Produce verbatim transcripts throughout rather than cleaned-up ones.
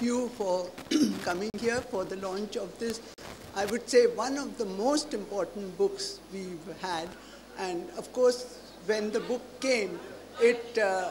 you for coming here for the launch of this, I would say, one of the most important books we've had. And of course, when the book came, it, uh,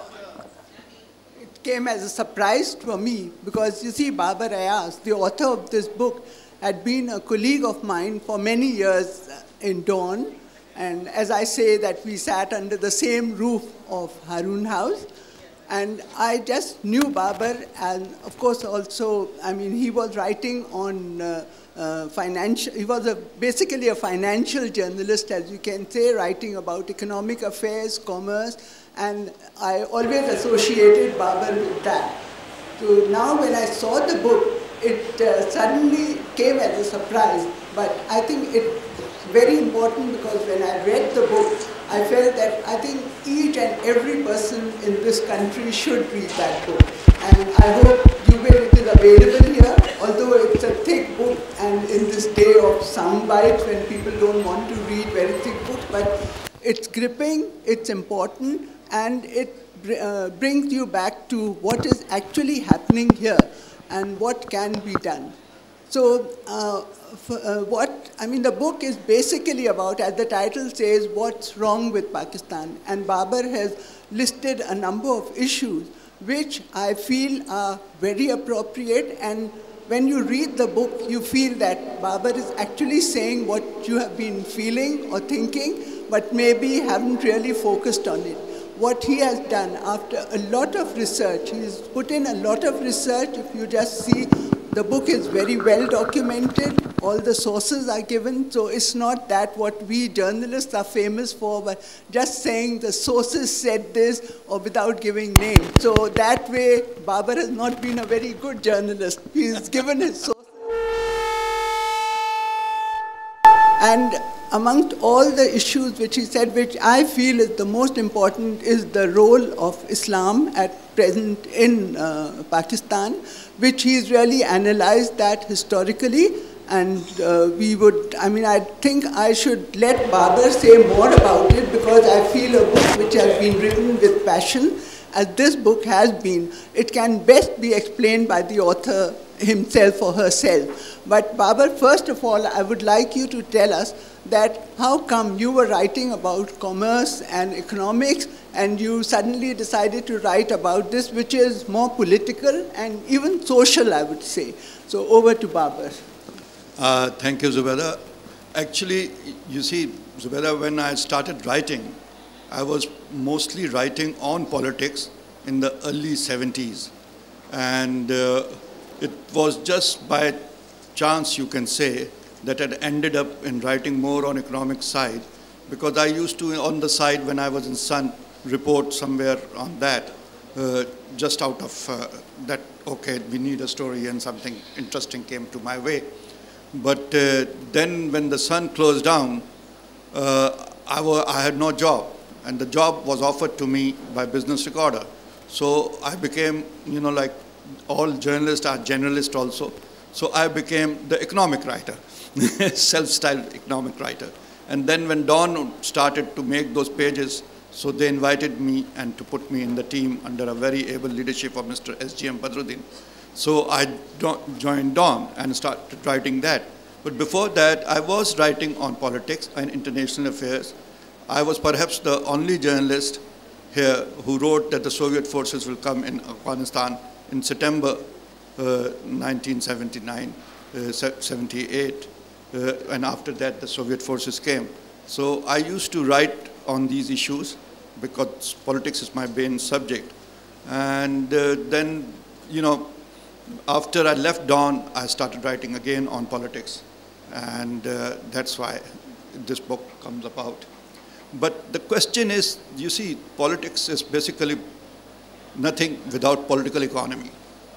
it came as a surprise for me, because you see, Babar Ayaz, the author of this book, had been a colleague of mine for many years in Dawn. And as I say, that we sat under the same roof of Harun House. And I just knew Babar, and of course also, I mean, he was writing on uh, uh, financial, he was a, basically a financial journalist, as you can say, writing about economic affairs, commerce, and I always associated Babar with that. So now when I saw the book, it uh, suddenly came as a surprise, but I think it's very important, because when I read the book, I felt that I think each and every person in this country should read that book. And I hope you will. It is available here, although it's a thick book, and in this day of sound bites when people don't want to read very thick books, but it's gripping, it's important, and it uh, brings you back to what is actually happening here and what can be done. So uh, for, uh, what, I mean, the book is basically about, as the title says, what's wrong with Pakistan. And Babar has listed a number of issues which I feel are very appropriate. And when you read the book, you feel that Babar is actually saying what you have been feeling or thinking, but maybe haven't really focused on it. What he has done after a lot of research, he's put in a lot of research. If you just see, the book is very well documented. All the sources are given. So it's not that what we journalists are famous for, but just saying the sources said this or without giving names. So that way, Babar has not been a very good journalist. He's given his sources. And amongst all the issues which he said, which I feel is the most important, is the role of Islam at present in uh, Pakistan, which he's really analyzed that historically. And uh, we would, I mean, I think I should let Babar say more about it, because I feel a book which has been written with passion, as this book has been, it can best be explained by the author himself or herself. But Babar, first of all, I would like you to tell us that how come you were writing about commerce and economics, and you suddenly decided to write about this, which is more political and even social, I would say. So over to Babar. Uh, thank you, Zubeida. Actually, you see, Zubeida, when I started writing, I was mostly writing on politics in the early seventies. And uh, it was just by chance, you can say, that I ended up in writing more on economic side, because I used to, on the side when I was in Sun, report somewhere on that, uh, just out of uh, that, okay, we need a story, and something interesting came to my way. But uh, then when the Sun closed down, uh, I, I had no job, and the job was offered to me by Business Recorder. So I became, you know, like all journalists are generalists also. So I became the economic writer, self-styled economic writer. And then when Dawn started to make those pages, so they invited me and to put me in the team under a very able leadership of Mister S G M Badruddin. So I joined Dawn and started writing that. But before that, I was writing on politics and international affairs. I was perhaps the only journalist here who wrote that the Soviet forces will come in Afghanistan in September uh, nineteen seventy-nine, uh, seventy-eight, uh, and after that the Soviet forces came. So I used to write on these issues because politics is my main subject. And uh, then, you know, after I left Dawn, I started writing again on politics. And uh, that's why this book comes about. But the question is, you see, politics is basically nothing without political economy.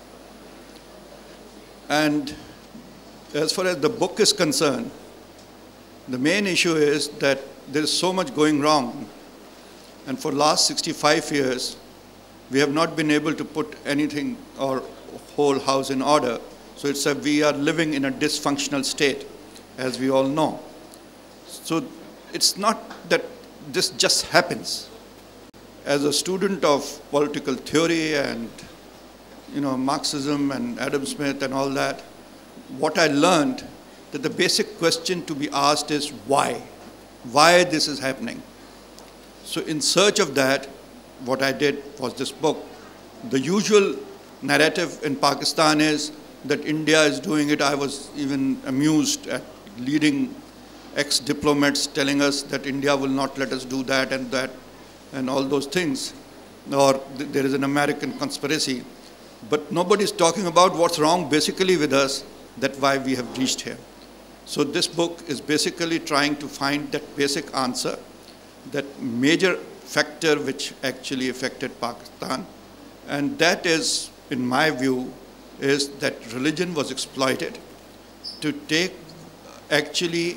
And as far as the book is concerned, the main issue is that there is so much going wrong. And for the last sixty-five years, we have not been able to put anything or whole house in order. So it's a, we are living in a dysfunctional state, as we all know. So it's not that this just happens. As a student of political theory and, you know, Marxism and Adam Smith and all that, what I learned that the basic question to be asked is why? Why this is happening? So in search of that, what I did was this book. The usual narrative in Pakistan is that India is doing it. I was even amused at leading ex-diplomats telling us that India will not let us do that and that and all those things. Or th there is an American conspiracy. But nobody is talking about what's wrong basically with us, that's why we have reached here. So this book is basically trying to find that basic answer, that major factor which actually affected Pakistan. And that is, in my view, is that religion was exploited to take actually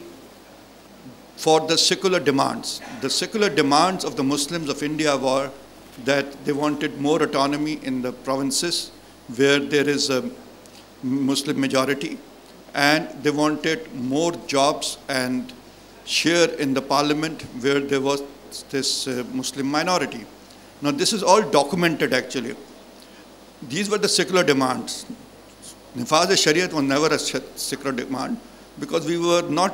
for the secular demands. The secular demands of the Muslims of India were that they wanted more autonomy in the provinces where there is a Muslim majority, and they wanted more jobs and share in the parliament where there was this uh, Muslim minority. Now this is all documented actually. These were the secular demands. Nifaz-e-Shariat was never a secular demand because we were not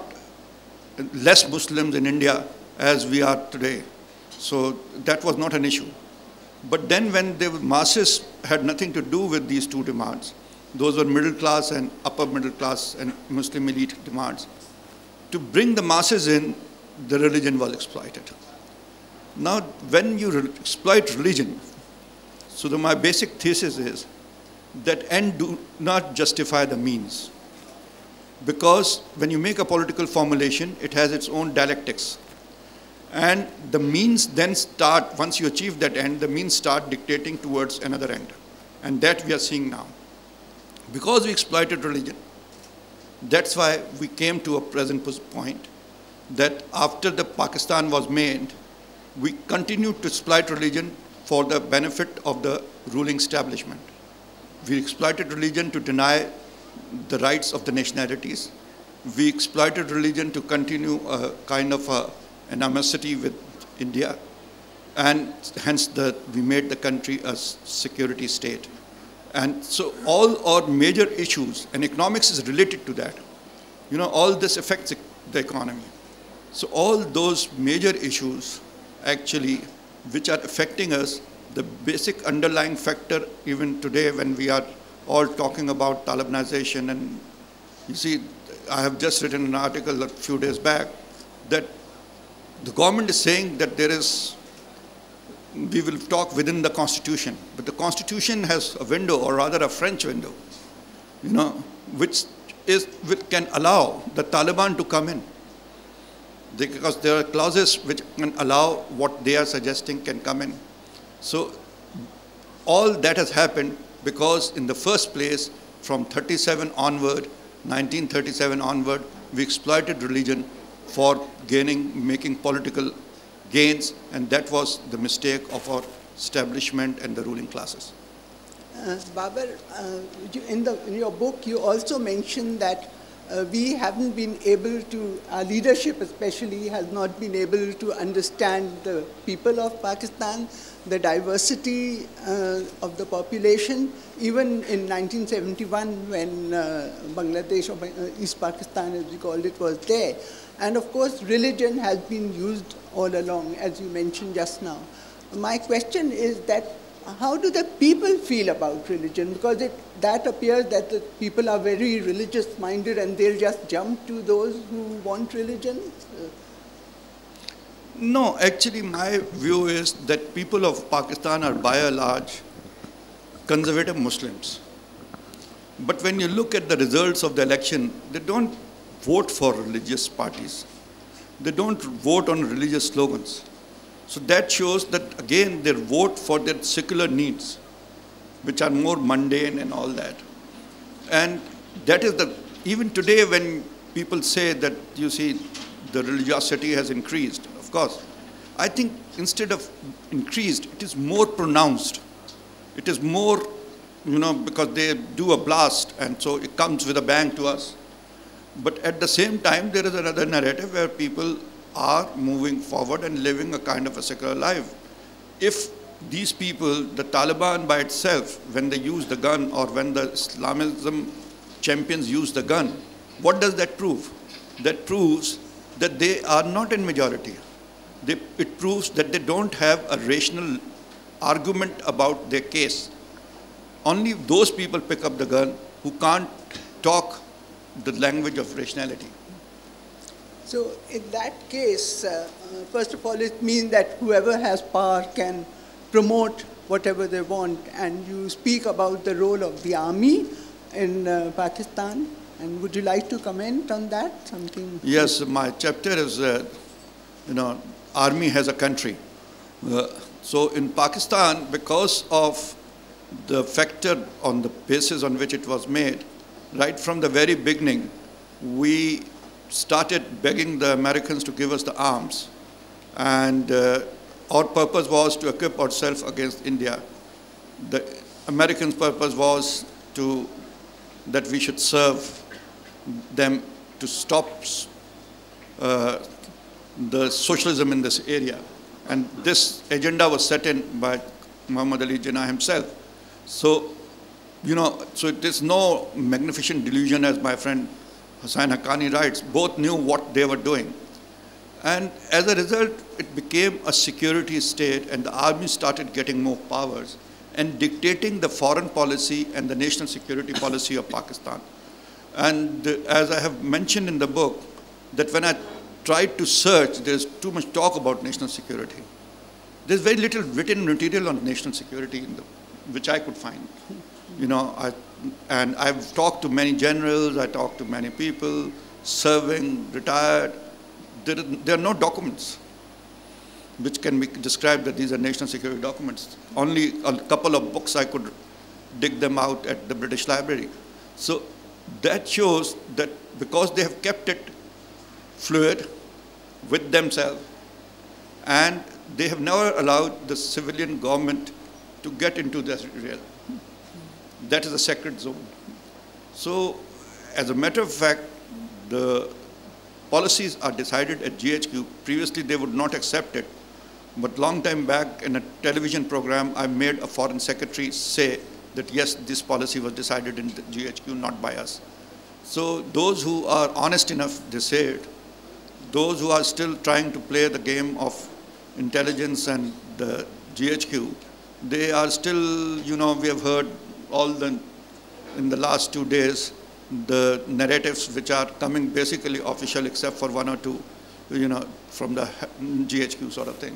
less Muslims in India as we are today. So that was not an issue. But then when the masses had nothing to do with these two demands, those were middle class and upper middle class and Muslim elite demands. To bring the masses in, the religion was exploited. Now, when you re exploit religion, so the, my basic thesis is that end do not justify the means. Because when you make a political formulation, it has its own dialectics. And the means then start, once you achieve that end, the means start dictating towards another end. And that we are seeing now. Because we exploited religion, that's why we came to a present point that after the Pakistan was made, we continued to exploit religion for the benefit of the ruling establishment. We exploited religion to deny the rights of the nationalities. We exploited religion to continue a kind of a animosity with India, and hence the, we made the country a security state. And so all our major issues, and economics is related to that. You know, all this affects the economy. So all those major issues actually, which are affecting us, the basic underlying factor even today when we are all talking about Talibanization, and you see, I have just written an article a few days back that the government is saying that there is, we will talk within the Constitution, but the Constitution has a window, or rather a French window, you know, which is, which can allow the Taliban to come in. They, because there are clauses which can allow what they are suggesting can come in. So all that has happened because in the first place, from thirty-seven onward, nineteen thirty-seven onward, we exploited religion for gaining, making political gains, and that was the mistake of our establishment and the ruling classes. Uh, Babar, uh, you, in, the, in your book, you also mentioned that uh, we haven't been able to, our leadership especially, has not been able to understand the people of Pakistan, the diversity uh, of the population. Even in nineteen seventy-one, when uh, Bangladesh, or uh, East Pakistan as we called it, was there. And of course, religion has been used all along, as you mentioned just now. My question is that how do the people feel about religion? Because it, that appears that the people are very religious-minded and they'll just jump to those who want religion. No, actually my view is that people of Pakistan are by and large conservative Muslims. But when you look at the results of the election, they don't vote for religious parties. They don't vote on religious slogans. So that shows that, again, they vote for their secular needs, which are more mundane and all that. And that is the, even today when people say that, you see, the religiosity has increased, of course, I think instead of increased, it is more pronounced. It is more, you know, because they do a blast, and so it comes with a bang to us. But at the same time, there is another narrative where people are moving forward and living a kind of a secular life. If these people, the Taliban by itself, when they use the gun or when the Islamism champions use the gun, what does that prove? That proves that they are not in majority. They, it proves that they don't have a rational argument about their case. Only those people pick up the gun who can't talk the language of rationality. So in that case, uh, uh, first of all, it means that whoever has power can promote whatever they want. And you speak about the role of the army in uh, Pakistan. And would you like to comment on that? Something? Yes, my chapter is, uh, you know, army has a country. Uh, so in Pakistan, because of the factor on the basis on which it was made, right from the very beginning, we started begging the Americans to give us the arms. And uh, our purpose was to equip ourselves against India. The Americans' purpose was to, that we should serve them to stop uh, the socialism in this area. And this agenda was set in by Muhammad Ali Jinnah himself. So, you know, so it is no magnificent delusion, as my friend Hussain Haqqani writes. Both knew what they were doing. And as a result, it became a security state, and the army started getting more powers and dictating the foreign policy and the national security policy of Pakistan. And uh, as I have mentioned in the book, that when I tried to search, there's too much talk about national security. There's very little written material on national security, in the, which I could find. You know, I, and I've talked to many generals, I talked to many people, serving, retired. There, there are no documents which can be described that these are national security documents. Only a couple of books I could dig them out at the British Library. So that shows that because they have kept it fluid with themselves, and they have never allowed the civilian government to get into this realm. That is a sacred zone. So, as a matter of fact, the policies are decided at G H Q. Previously, they would not accept it. But long time back in a television program, I made a foreign secretary say that yes, this policy was decided in the G H Q, not by us. So those who are honest enough, they say it. Those who are still trying to play the game of intelligence and the G H Q, they are still, you know, we have heard all the, in the last two days, the narratives which are coming basically official except for one or two, you know, from the G H Q sort of thing.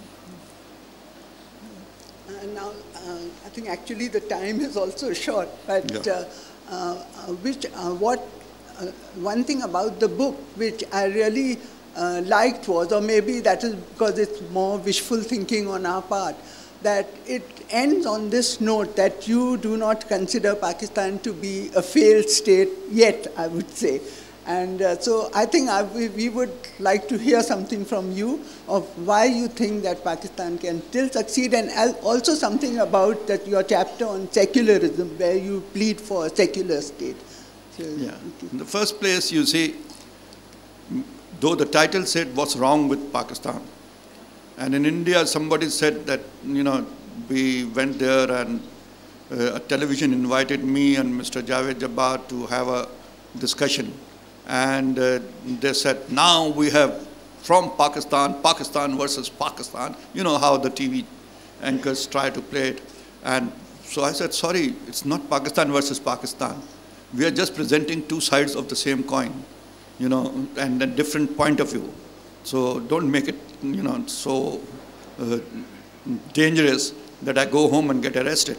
Uh, now, uh, I think actually the time is also short, but yeah. uh, uh, which, uh, what, uh, one thing about the book which I really uh, liked was, or maybe that is because it's more wishful thinking on our part, that it ends on this note that you do not consider Pakistan to be a failed state yet, I would say. And uh, so I think I, we, we would like to hear something from you of why you think that Pakistan can still succeed, and also something about that your chapter on secularism, where you plead for a secular state. So, yeah. In the first place, you see, though the title said what's wrong with Pakistan, and in India somebody said that, you know, we went there and uh, a television invited me and Mister Javed Jabbar to have a discussion. And uh, they said, now we have from Pakistan, Pakistan versus Pakistan. You know how the T V anchors try to play it. And so I said, sorry, it's not Pakistan versus Pakistan. We are just presenting two sides of the same coin, you know, and a different point of view. So don't make it, you know, so uh, dangerous that I go home and get arrested.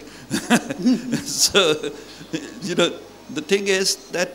So, you know, the thing is that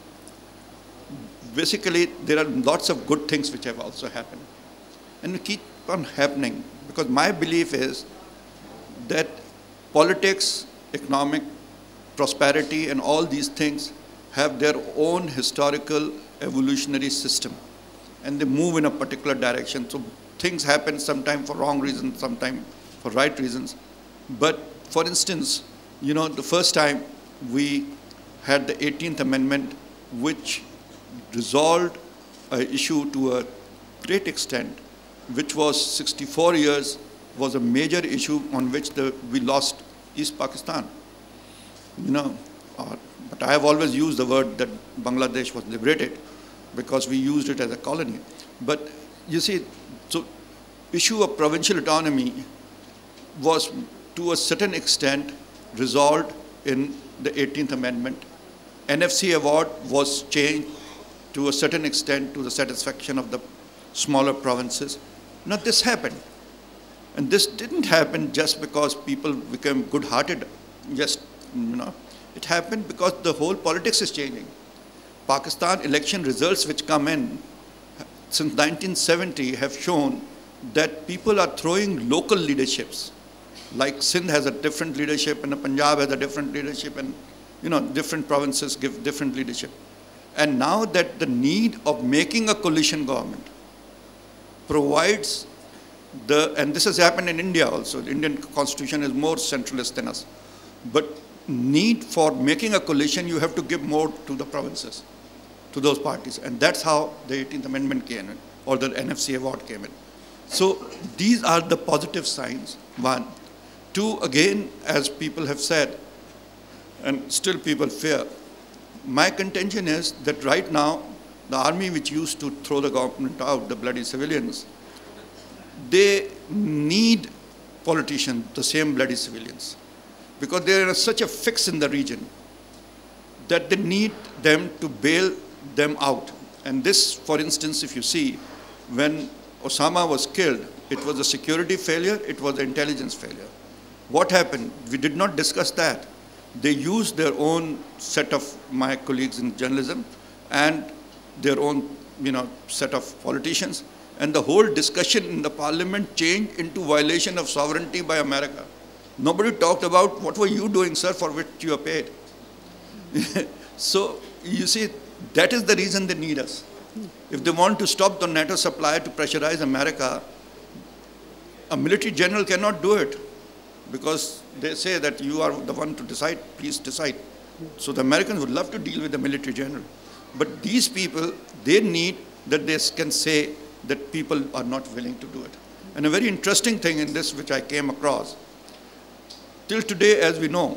basically, there are lots of good things which have also happened. And keep on happening, because my belief is that politics, economic prosperity, and all these things have their own historical evolutionary system. And they move in a particular direction. So things happen sometimes for wrong reasons, sometimes for right reasons. But for instance, you know, the first time we had the eighteenth Amendment, which resolved an issue to a great extent, which was sixty-four years was a major issue on which the, we lost East Pakistan. You know, uh, but I have always used the word that Bangladesh was liberated because we used it as a colony. But you see, so issue of provincial autonomy was to a certain extent resolved in the eighteenth Amendment. N F C award was changed to a certain extent to the satisfaction of the smaller provinces. Now this happened. And this didn't happen just because people became good-hearted. Just, you know, it happened because the whole politics is changing. Pakistan election results which come in since nineteen seventy have shown that people are throwing local leaderships. Like Sindh has a different leadership and Punjab has a different leadership, and you know, different provinces give different leadership. And now that the need of making a coalition government provides the, and this has happened in India also, the Indian constitution is more centralist than us, but need for making a coalition, you have to give more to the provinces, to those parties. And that's how the eighteenth Amendment came in, or the N F C award came in. So these are the positive signs, one. Two, again, as people have said, and still people fear, my contention is that right now, the army which used to throw the government out, the bloody civilians, they need politicians, the same bloody civilians, because there is such a fix in the region that they need them to bail them out. And this, for instance, if you see, when Osama was killed, it was a security failure, it was an intelligence failure. What happened? We did not discuss that. They used their own set of my colleagues in journalism and their own, you know, set of politicians, and the whole discussion in the parliament changed into violation of sovereignty by America. Nobody talked about what were you doing, sir, for which you are paid. So, you see, that is the reason they need us. If they want to stop the NATO supply to pressurize America, a military general cannot do it, because they say that you are the one to decide, please decide. So the Americans would love to deal with the military general. But these people, they need that they can say that people are not willing to do it. And a very interesting thing in this which I came across, till today, as we know,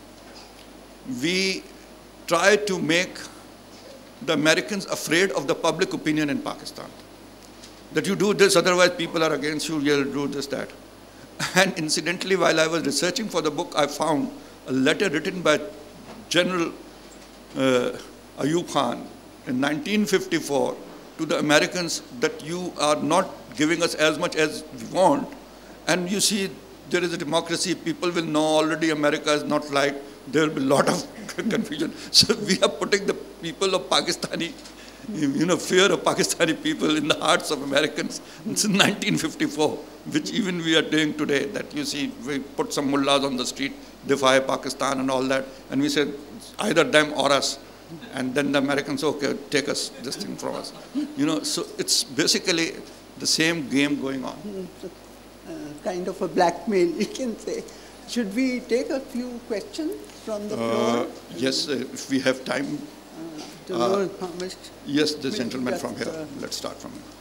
we try to make the Americans afraid of the public opinion in Pakistan. That you do this, otherwise people are against you, you'll do this, that. And incidentally, while I was researching for the book, I found a letter written by General uh, Ayub Khan in nineteen fifty-four to the Americans that you are not giving us as much as we want. And you see, there is a democracy. People will know already America is not like, there will be a lot of confusion. So we are putting the people of Pakistani, you know, fear of Pakistani people in the hearts of Americans since nineteen fifty-four, which even we are doing today, that you see, we put some mullahs on the street, defy Pakistan and all that, and we said, either them or us. And then the Americans, okay, take us, this thing from us. You know, so it's basically the same game going on. Uh, kind of a blackmail, you can say. Should we take a few questions from the floor? Uh, yes, uh, if we have time. Uh, to know uh, how much. Yes, the gentleman from here. Uh, Let's start from here.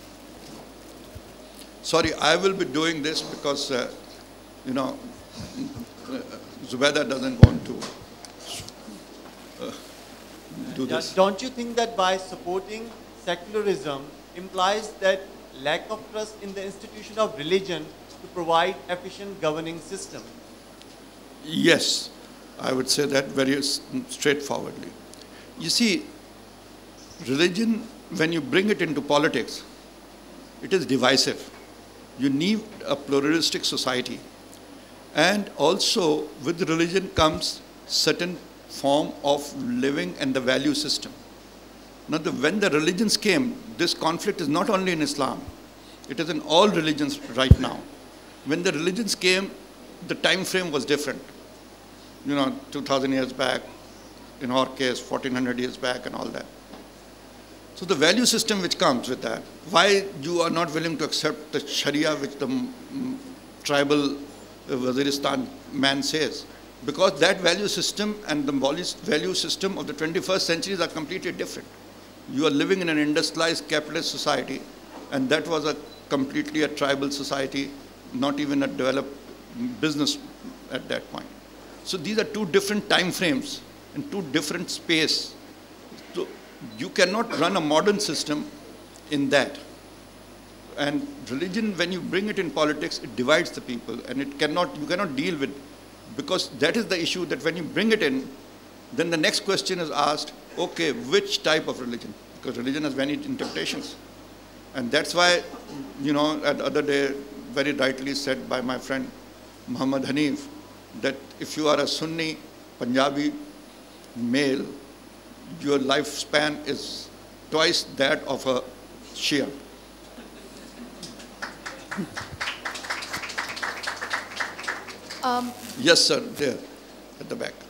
Sorry, I will be doing this because, uh, you know, uh, Zubeida doesn't want to uh, do this. Don't you think that by supporting secularism implies that lack of trust in the institution of religion to provide efficient governing system? Yes, I would say that very straightforwardly. You see, religion, when you bring it into politics, it is divisive. You need a pluralistic society. And also, with religion comes certain form of living and the value system. Now, the, when the religions came, this conflict is not only in Islam, it is in all religions right now. When the religions came, the time frame was different. You know, two thousand years back, in our case, fourteen hundred years back and all that. So the value system which comes with that, why you are not willing to accept the Sharia which the mm, tribal uh, Waziristan man says? Because that value system and the value system of the twenty-first centuries are completely different. You are living in an industrialized capitalist society, and that was a completely a tribal society not even a developed business at that point. So these are two different time frames and two different space. So you cannot run a modern system in that. And religion, when you bring it in politics, it divides the people, and it cannot, you cannot deal with, because that is the issue, that when you bring it in, then the next question is asked, okay, which type of religion? Because religion has many interpretations. And that's why, you know, the other day, very rightly said by my friend Muhammad Hanif, that if you are a Sunni Punjabi male, your lifespan is twice that of a Shia. Um, yes, sir, there, at the back.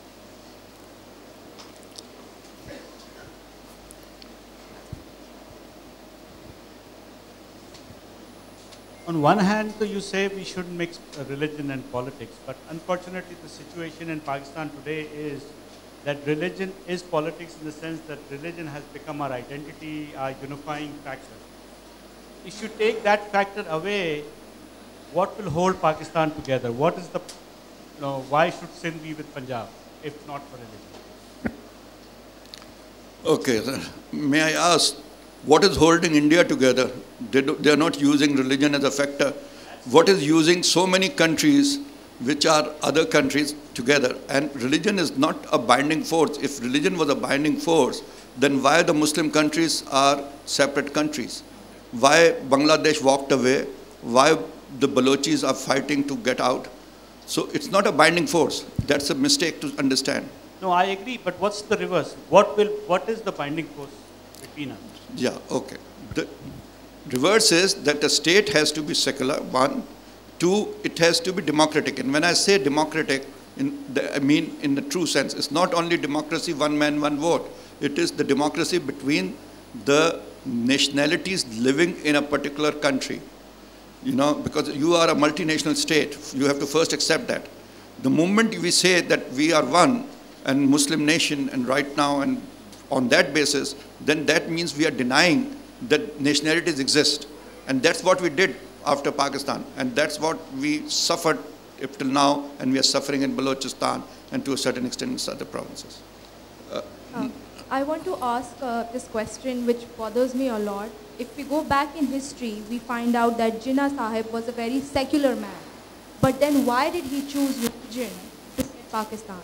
On one hand, so you say we shouldn't mix uh, religion and politics, but unfortunately the situation in Pakistan today is that religion is politics, in the sense that religion has become our identity, our unifying factor. If you take that factor away, what will hold Pakistan together? What is the, you know, why should Sindh be with Punjab, if not for religion? Okay, sir. May I ask, what is holding India together? They, do, they are not using religion as a factor. What is using so many countries, which are other countries, together? And religion is not a binding force. If religion was a binding force, then why the Muslim countries are separate countries? Why Bangladesh walked away? Why the Balochis are fighting to get out? So it's not a binding force. That's a mistake to understand. No, I agree, but what's the reverse? What will, what is the binding force between us? Yeah, okay. The reverse is that the state has to be secular, one. Two, it has to be democratic. And when I say democratic, in the, I mean in the true sense, it's not only democracy, one man, one vote. It is the democracy between the nationalities living in a particular country. You know, because you are a multinational state, you have to first accept that. The moment we say that we are one and Muslim nation, and right now, and on that basis, then that means we are denying that nationalities exist. And that's what we did after Pakistan. And that's what we suffered up till now, and we are suffering in Balochistan and to a certain extent in other provinces. Uh, um, I want to ask uh, this question, which bothers me a lot. If we go back in history, we find out that Jinnah Sahib was a very secular man. But then why did he choose religion to save Pakistan?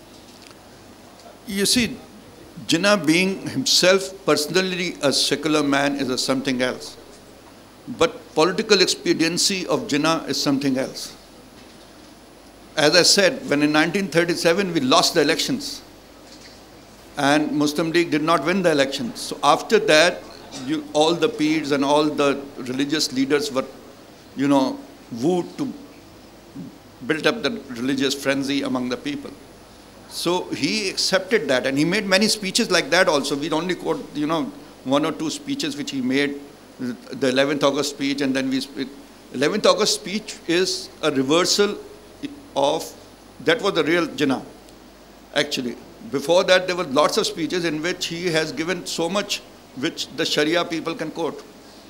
You see, Jinnah being himself personally a secular man is a something else. But political expediency of Jinnah is something else. As I said, when in nineteen thirty-seven we lost the elections and Muslim League did not win the elections. So after that, you, all the peers and all the religious leaders were, you know, wooed to build up the religious frenzy among the people. So he accepted that, and he made many speeches like that also. We only quote, you know, one or two speeches which he made, the eleventh August speech, and then we, eleventh August speech is a reversal of, that was the real Jinnah, actually. Before that, there were lots of speeches in which he has given so much which the Sharia people can quote.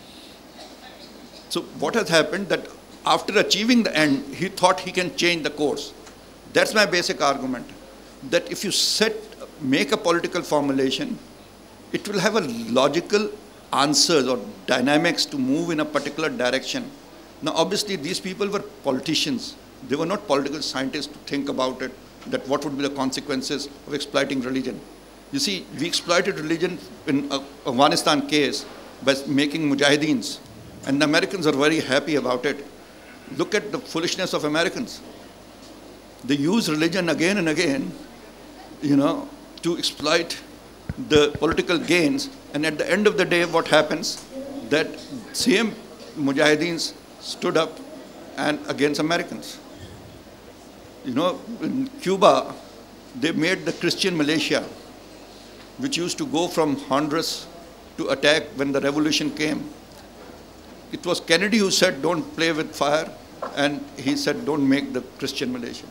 So what has happened, that after achieving the end, he thought he can change the course. That's my basic argument. That if you set, make a political formulation, it will have a logical answers or dynamics to move in a particular direction. Now, obviously, these people were politicians. They were not political scientists to think about it, that what would be the consequences of exploiting religion. You see, we exploited religion in a Afghanistan case by making mujahideens, and the Americans are very happy about it. Look at the foolishness of Americans. They use religion again and again, you know, to exploit the political gains, and at the end of the day, what happens, that same mujahideens stood up and against Americans. You know, in Cuba, they made the Christian militia, which used to go from Honduras to attack when the revolution came. It was Kennedy who said, don't play with fire, and he said, don't make the Christian militia.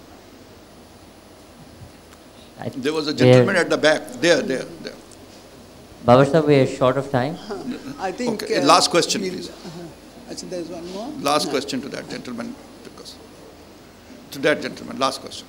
There was a gentleman at the back, there, there, there. Babar sir, we are short of time. I think... Okay, uh, last question, we'll, please. Uh, I think there's one more. Last No. question to that gentleman. Because to that gentleman, last question.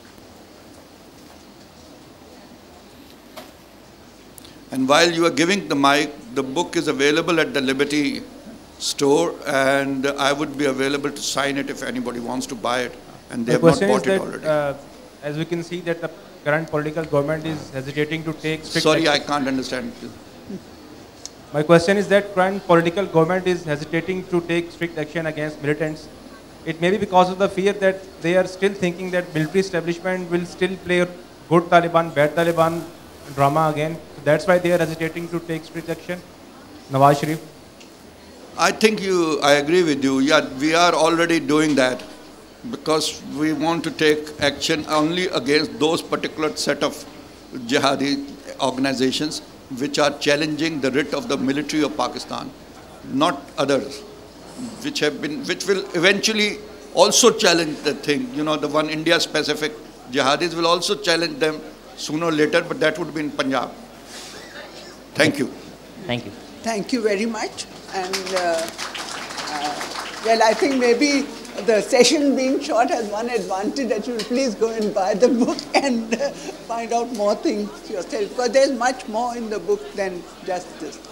And while you are giving the mic, the book is available at the Liberty store, and I would be available to sign it if anybody wants to buy it, and they The have not question is bought it that, already. uh, as we can see that the current political government is hesitating to take strict Sorry, I action. can't understand. My question is that current political government is hesitating to take strict action against militants. It may be because of the fear that they are still thinking that military establishment will still play a good Taliban, bad Taliban drama again. So that's why they are hesitating to take strict action. Nawaz Sharif. I think you, I agree with you. Yeah, we are already doing that because we want to take action only against those particular set of jihadi organizations which are challenging the writ of the military of Pakistan, not others, which have been, which will eventually also challenge the thing. You know, the one India-specific jihadis will also challenge them sooner or later, but that would be in Punjab. Thank you. Thank you. Thank you very much. And, uh, uh, well, I think maybe the session being short has one advantage, that you will please go and buy the book and uh, find out more things yourself, because there's much more in the book than just this.